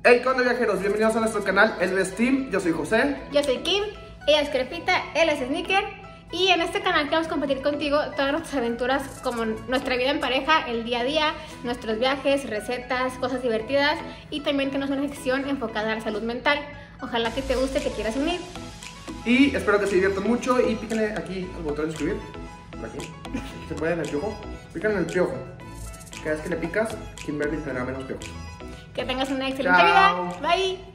Hey, ¿qué onda, viajeros? Bienvenidos a nuestro canal, él es Tim, yo soy José. Yo soy Kim, ella es Crepita, él es Sneaker. Y en este canal queremos compartir contigo todas nuestras aventuras, como nuestra vida en pareja, el día a día, nuestros viajes, recetas, cosas divertidas. Y también tenemos una sección enfocada a la salud mental. Ojalá que te guste, que quieras unir. Y espero que se diviertan mucho y píquenle aquí al botón de suscribir. Por aquí. Aquí se puede en el piojo. Píquenle en el piojo. Cada vez que le picas, Kimberly tendrá menos piojos. Que tengas una excelente Chao. vida. Bye.